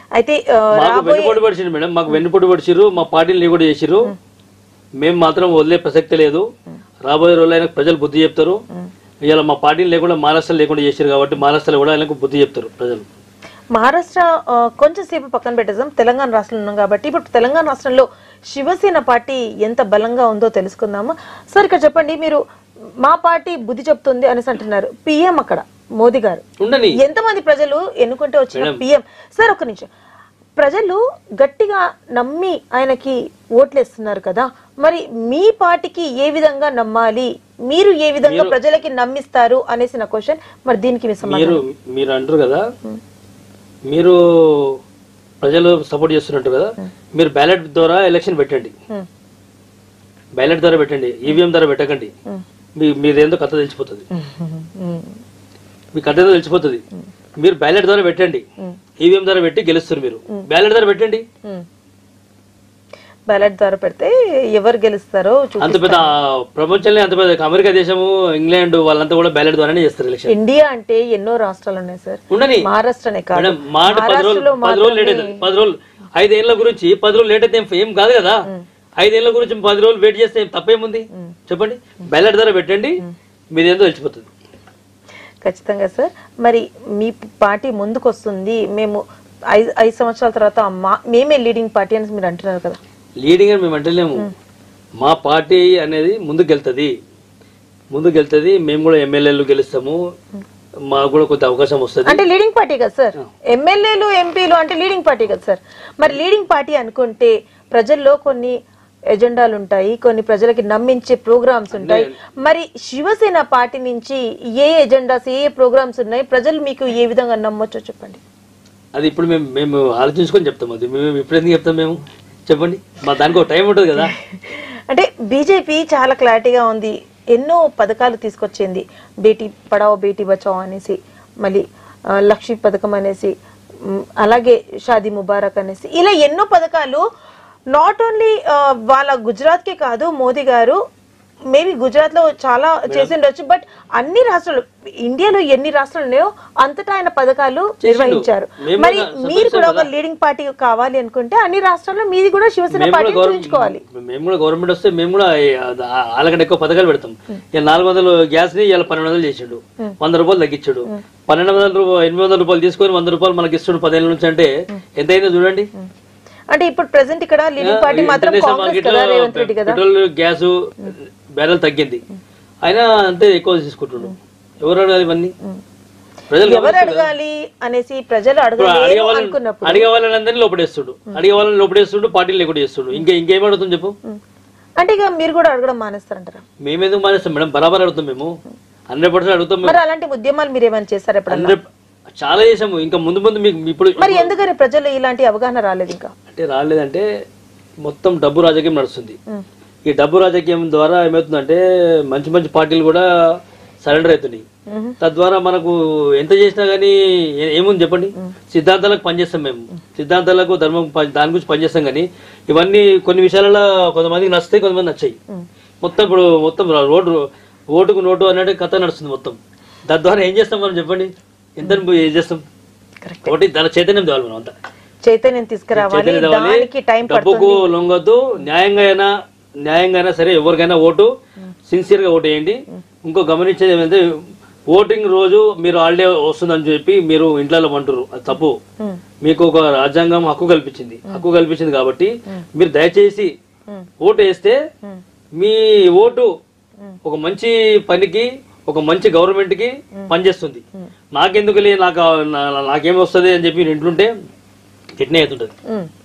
అయితే వెన్నుపోటు పడిచారు మేడం, మాకు వెన్నుపోటు పడిచారు, మా పార్టీని కూడా చేసిరు. మేము మాత్రం వదిలే ప్రసక్తి లేదు. రాబోయే రోజులు ఆయనకు ప్రజలు బుద్ధి చెప్తారు. ఇవాళ మా పార్టీని లేకుండా మహారాష్ట్ర లేకుండా చేశారు కాబట్టి మహారాష్ట్రలో కూడా ఆయనకు బుద్ధి చెప్తారు ప్రజలు. మహారాష్ట్ర కొంచెం సేపు పక్కన పెట్టేద్దాం, తెలంగాణ రాష్ట్రంలో ఉన్నాం కాబట్టి ఇప్పుడు తెలంగాణ రాష్ట్రంలో శివసేన పార్టీ ఎంత బలంగా ఉందో తెలుసుకుందాము. సార్ ఇక్కడ చెప్పండి, మీరు మా పార్టీ బుద్ధి చెప్తుంది అనేసి అంటున్నారు. పిఎం అక్కడ మోదీ గారు, ఎంతమంది ప్రజలు ఎన్నుకుంటే వచ్చిన పిఎం? సార్ ఒక్క నిమిషం, ప్రజలు గట్టిగా నమ్మి ఆయనకి ఓట్లేస్తున్నారు కదా, మరి మీ పార్టీకి ఏ విధంగా నమ్మాలి, మీరు ఏ విధంగా ప్రజలకి నమ్మిస్తారు అనేసి నా క్వశ్చన్. మరి దీనికి మీరు అంటారు కదా, మీరు ప్రజలు సపోర్ట్ చేస్తున్నట్టు కదా, మీరు బ్యాలెట్ ద్వారా ఎలక్షన్ పెట్టండి, బ్యాలెట్ ద్వారా పెట్టండి, ఈవీఎం ద్వారా పెట్టకండి. మీరేందో కథ తెలిసిపోతుంది, మీ కథ ఏదో తెలిసిపోతుంది. మీరు బ్యాలెట్ ద్వారా పెట్టండి, ఈవీఎం ద్వారా పెట్టి గెలుస్తారు. మీరు బ్యాలెట్ ద్వారా పెట్టండి, బ్యాలెట్ ద్వారా పెడితే ఎవరు గెలుస్తారో అంత పెద్ద ప్రపంచంలో అంత పెద్ద అమెరికా దేశము, ఇంగ్లాండ్ వాళ్ళంతా కూడా బ్యాలెట్ ద్వారానే చేస్తారు ఎలక్షన్. ఇండియా అంటే ఎన్నో రాష్ట్రాలు ఉన్నాయి సార్, మహారాష్ట్రనే కాదు. మాట 10 రోజులు లేట్ అయితే 10 రోజులు 5 ఏళ్ల గురించి 10 రోజులు లేట్ అయితే ఏం కాదు కదా. 5 ఏళ్ల గురించి 10 రోజులు వెయిట్ చేస్తే తప్పేముంది చెప్పండి. బ్యాలెట్ ద్వారా పెట్టండి, మీదేందో తెలిసిపోతుంది. ఖచ్చితంగా సార్. మరి మీ పార్టీ ముందుకు వస్తుంది, మేము 5 సంవత్సరాల తర్వాత మేమే లీడింగ్ పార్టీ అని మీరు అంటున్నారు కదా. లీడింగ్ అని మేము అంటలేము, మా పార్టీ అనేది ముందుకు వెళ్తుంది. మేము కూడా ఎమ్మెల్యేలు గెలుస్తాము, మాకు కూడా కొంత అవకాశం వస్తుంది. అంటే లీడింగ్ పార్టీ కదా సార్, ఎమ్మెల్యేలు ఎంపీలు అంటే లీడింగ్ పార్టీ కదా సార్. మరి లీడింగ్ పార్టీ అనుకుంటే ప్రజల్లో కొన్ని ఎజెండాలు ఉంటాయి, కొన్ని ప్రజలకి నమ్మించే ప్రోగ్రామ్స్ ఉంటాయి. మరి శివసేన పార్టీ నుంచి ఏ ఎజెండాస్, ఏ ప్రోగ్రామ్స్ ఉన్నాయి, ప్రజలు మీకు ఏ విధంగా నమ్మొచ్చో చెప్పండి. అది ఇప్పుడు మేము ఆలోచించుకొని చెప్తాం. అది మేము ఇప్పుడు ఎందుకు చెప్తాం మేము చెప్పండి, మా దానికి ఒక టైం ఉంటుంది కదా. అంటే బీజేపీ చాలా క్లారిటీగా ఉంది, ఎన్నో పథకాలు తీసుకొచ్చింది. బేటీ పడావో బేటీ బచావో అనేసి, మళ్ళీ లక్ష్మీ పథకం అనేసి, అలాగే షాదీ ముబారక్ అనేసి, ఇలా ఎన్నో పథకాలు. నాట్ ఓన్లీ వాళ్ళ గుజరాత్ కే కాదు, మోదీ గారు మేబీ గుజరాత్ లో చాలా చేసిండొచ్చు, బట్ అన్ని రాష్ట్రాలు, ఇండియాలో ఎన్ని రాష్ట్రాలు ఉన్నాయో అంతటా ఆయన పథకాలు నిర్వహించారు. మరి మీరు కూడా ఒక లీడింగ్ పార్టీ కావాలి అనుకుంటే అన్ని రాష్ట్రాల్లో మీది కూడా శివసేన పార్టీ చూపించుకోవాలి. మేము కూడా గవర్నమెంట్ వస్తే మేము కూడా వాళ్ళకంటే ఎక్కువ పథకాలు పెడతాం. 400 గ్యాస్ ని ఇలా 1200 చేసాడు, 100 రూపాయలు తగ్గించాడు. 800 రూపాయలు తీసుకొని 100 రూపాయలు మనకి ఇస్తాడు 10 ఏళ్ళ నుంచి. అంటే ఎంత అయిందో చూడండి. అంటే ఇప్పుడు ప్రెసెంట్ ఇక్కడ లీడింగ్ పార్టీ మాత్రం కాంగ్రెస్ కదా, రేవంత్ రెడ్డి కదా. పెట్రోల్ గ్యాస్ బ్యారెల్ తగ్గింది, అయినా అంతే ఎక్కువ తీసుకుంటున్నాడు. ఎవరు అడగాలి ఇవన్నీ? ప్రజలు ఎవరు అడగాలి అనేసి ప్రజలు అడిగే వాళ్ళందరినీ లోపడేస్తుడు, పార్టీలు లేకుండా చేస్తుడు. ఇంకేం అడుగుతుంది చెప్పు. అంటే ఇక మీరు కూడా అడగడం మానేస్తారంటారా? మేము ఎందుకు మానేస్తాం మేడం, బరాబర్ అడుగుతాం. మేము 100% అడుగుతాం. మరి అలాంటి ఉద్యమాలు మీరు ఏమైనా చేస్తారు ఎప్పుడన్నా? చాలా చేసాము. ఇంకా ముందు మీకు ఇప్పుడు మరి ఎందుకని ప్రజలు ఇలాంటి అవగాహన రాలేదు? ఇంకా అంటే రాలేదంటే మొత్తం డబ్బు రాజకీయం నడుస్తుంది. ఈ డబ్బు రాజకీయం ద్వారా ఏమవుతుందంటే మంచి మంచి పార్టీలు కూడా సరెండర్ అవుతున్నాయి. తద్వారా మనకు ఎంత చేసినా గానీ ఏముంది చెప్పండి. సిద్ధాంతాలకు పనిచేస్తాం మేము, సిద్ధాంతాలకు ధర్మం దాని గురించి పనిచేస్తాం. కానీ ఇవన్నీ కొన్ని విషయాలలో కొంతమందికి నచ్చుతాయి, కొంతమంది నచ్చాయి. మొత్తం ఇప్పుడు ఓటుకు నోటు అన్నట్టు కథ నడుస్తుంది మొత్తం. దాని ద్వారా ఏం చేస్తాం మనం చెప్పండి, ఎంత ఏం చేస్తాం? ఒకటి దాని చైతన్యం తేవాలి, మనం అంతా చైతన్యం తీసుకురావాలి. డబ్బుకు లొంగొద్దు, న్యాయంగా సరే ఎవరికైనా ఓటు సిన్సియర్ గా ఓటు వేయండి. ఇంకో గమనించేది ఏమంటే, ఓటింగ్ రోజు మీరు హాలిడే వస్తుందని చెప్పి మీరు ఇంట్లో అంటారు, అది తప్పు. మీకు ఒక రాజ్యాంగం హక్కు కల్పించింది కాబట్టి మీరు దయచేసి ఓటు వేస్తే మీ ఓటు ఒక మంచి పనికి, ఒక మంచి గవర్నమెంట్ కి పనిచేస్తుంది. నాకెందుకులే, నాకేమొస్తుంది అని చెప్పి ఇంట్లుంటే కిడ్నీ అవుతుంటది.